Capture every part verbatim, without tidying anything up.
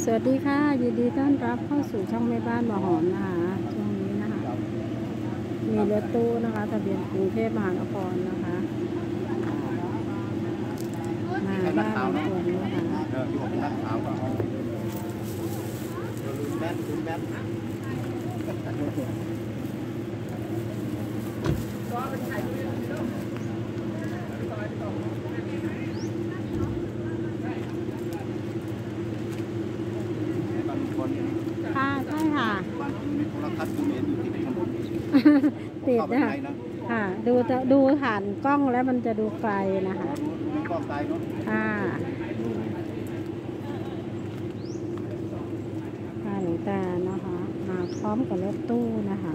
สวัสดีค่ะยินดีต้อนรับเข้าสู่ช่องแม่บ้านบ่อหอมนะคะช่วงนี้นะคะมีรถตู้นะคะทะเบียนกรุงเทพมหานครนะคะมาบ้านลุงพลนะคะเออที่ผมนักข่าวก็เอาลุ้นแบนลุ้นแบนค่ะใช่ค่ะบ้านคุณมีโทรทัศน์คุณเห็นอยู่ที่ถนนติดนะคะค่ะดูจะดูผ่านกล้องแล้วมันจะดูไกลนะคะดูดูในกล้องไกลเนาะค่ะค่ะหลวงตานะคะมาพร้อมกับรถตู้นะคะ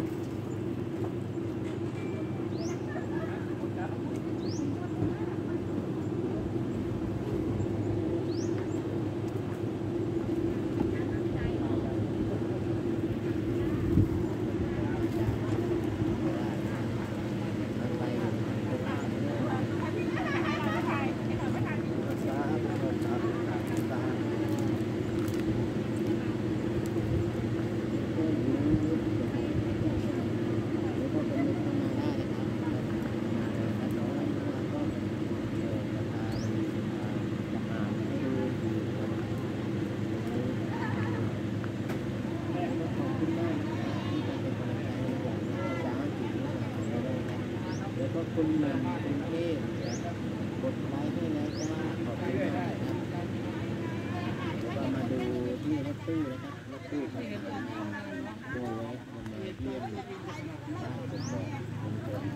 คุณหนึ่งกรุงเทพกดไลค์ให้แล้วจ้าขอบคุณมากครับแล้วก็มาดูที่รถตู้นะครับรถตู้ของทางตัวไว้มาเยี่ยมบ้านผมก่อนผมก่อน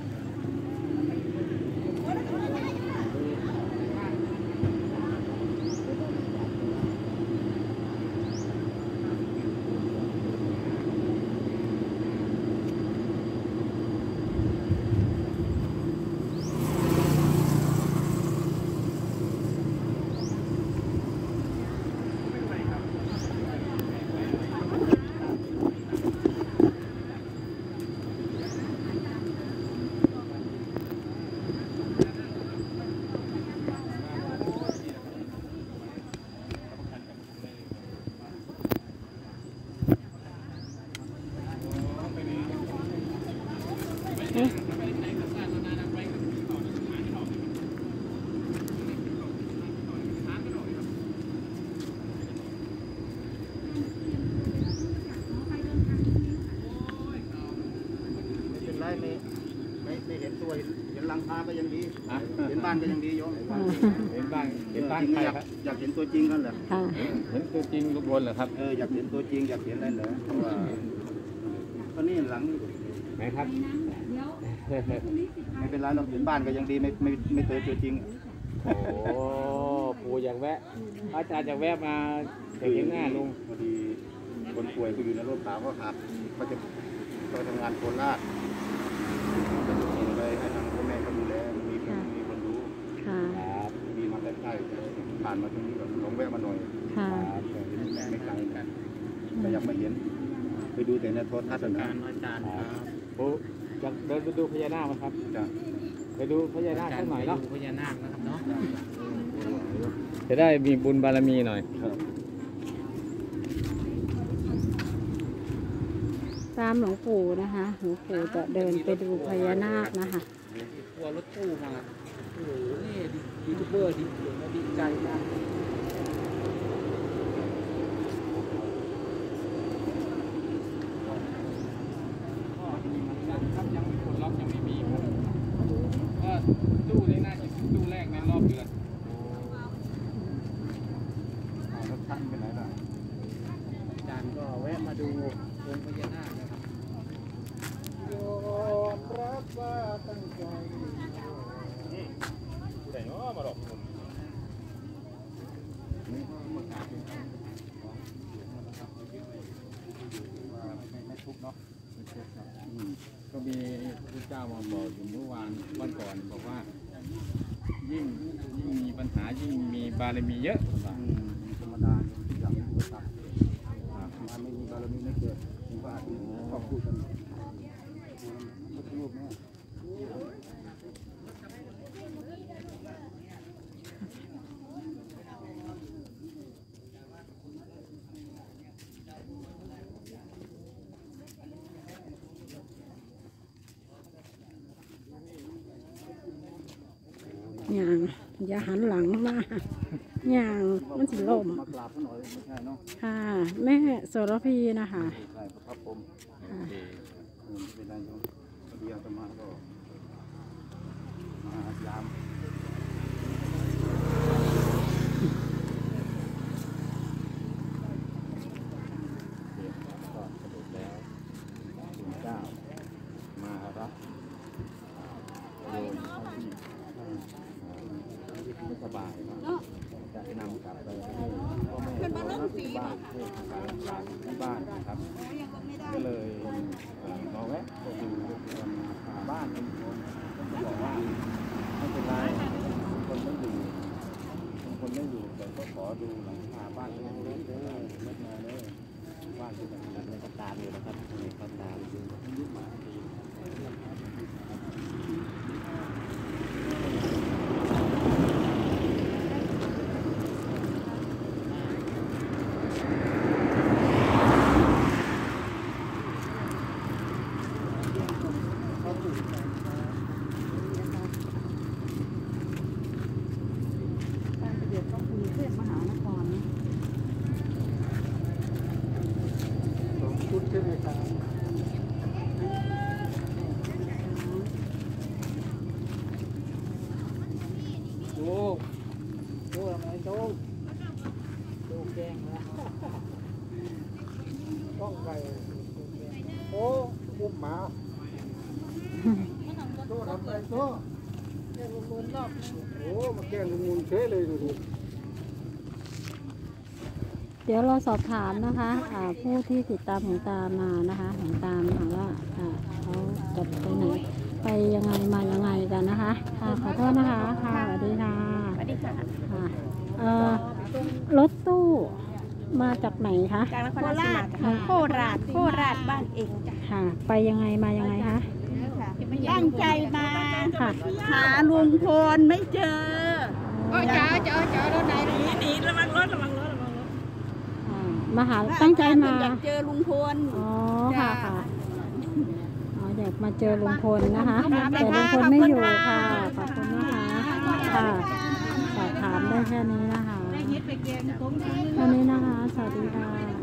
ไม่ไม่ไม่เห็นตัวเห็นหลังคาก็ยังดีเห็นบ้านก็ยังดีโยมเห็นบ้านเห็นบ้านใครครับอยากเห็นตัวจริงกันเหรอเห็นตัวจริงลุงพลเหรอครับเอออยากเห็นตัวจริงอยากเห็นอะไรเหรอเพราะว่าก็นี่หลังไหนครับไม่เป็นไรเราเห็นบ้านก็ยังดีไม่ไม่ไม่เจอตัวจริงโอ้ปู่อยากแวะอาจารย์อยากแวะมาอยากเห็นหน้าลุงพอดีคนป่วยก็อยู่ในโรคขาวก็ขาดเขาจะเขาทำงานโคราชไปให้ทางพ่อแม่เขาดูแลมีคนมีคนรู้ครับมีมาใกล้ๆผ่านมาตรงนี้ก็ลองแวะมาหน่อยครับไม่ไกลกันแต่ยังไม่เห็นไปดูแต่ในโทรทัศน์นะอาจารย์ครับโอ้อยากเดินไปดูพญานาคไหมครับจ้ะไปดูพญานาคสักหน่อยเนาะพญานาคนะครับเนาะจะได้มีบุญบารมีหน่อยตามหลวงปู่นะคะหลวงปู่จะเดินไปดูพญานาคนะคะกลัวรถตู้มาโอ้โหนี่ยูทูบเบอร์ดีดีใจมากครับยังไม่คนล็อกยังไม่มีครับก็ตู้นี้น่าจะตู้แรกในรอบเดือนรถชั้นไปไหนล่ะอาจารย์ก็แวะมาดูองค์พญานาคนะครับยอมรับว่าตั้งใจแต่เนาะมาหลอกผมไม่ทุกเนาะก็มีพระเจ้ามาบอกอยู่เมื่อวานวันก่อนบอกว่ายิ่งยิ่งมีปัญหายิ่งมีบารมีเยอะธรรมดาอย่างนี้ก็ตัดไม่มีบารมีไม่เกิดผมก็อาจจะขอบคุณกันรูปแม่อย่าหันหลังมาอย่างมันสิล่มมากราบเขาหน่อยไม่ใช่เนาะค่ะ แม่โสระพีนะคะใช่ครับผมโอเคเออเป็นไรโยมพอดีอาตมาก็มายามก็สรุปแล้วคุณเจ้ามารับโยมเข้าที่ไม่สบายนะจะนำกลับไปให้พ่อแม่ที่บ้านเพื่อทำการรักษาที่บ้านนะครับก็เลยเอ่อมาแวะไปดูบ้านเป็นคนก็บอกว่าไม่เป็นไรคนไม่อยู่คนไม่อยู่แต่ก็ขอดูหลังคาบ้านเล็กๆได้เล็กน้อยเลยบ้านที่มันมีกระตามอยู่นะครับมีกระตามอยู่ยุบมาดีการประเดี๋ยวก็กรุงเทพมหานครสองชุดใช่ไหมครับโอ้โหอะไรโจ้โจ้แกงแล้วต้องไปโอ้อุ้มหมาโจ้ทำอะไรโจ้แกงลุงมูลรอบโอ้มาแกงลุงมูลเฉยเลยดูดิเดี๋ยวเราสอบถามนะคะอ่าผู้ที่ติดตามของตามมานะคะของตามค่ะว่าอ่าเขาจะไปไหนไปยังไงมายังไงกันนะคะค่ะขอโทษนะคะค่ะสวัสดีค่ะสวัสดีค่ะค่ะเอ่อรถตู้มาจากไหนคะจากนครราชสีมาโคราชโคราชบ้านเองจ้ะค่ะ ไปยังไงมายังไงคะตั้งใจมาค่ะหาลุงพลไม่เจอโอ้ยเจอเจอเจอรถไหนหนีหนีระวังรถระวังรถระวังรถอ่ามาหาตั้งใจมาอยากเจอลุงพลอ๋อค่ะค่ะอ๋ออยากมาเจอลุงพลนะคะค่ะแต่ลุงพลไม่อยู่ค่ะขอบคุณนะคะค่ะสอบถามได้แค่นี้นะคะได้ยิดไปเกณฑ์ผมแค่นี้นะคะสวัสดีค่ะ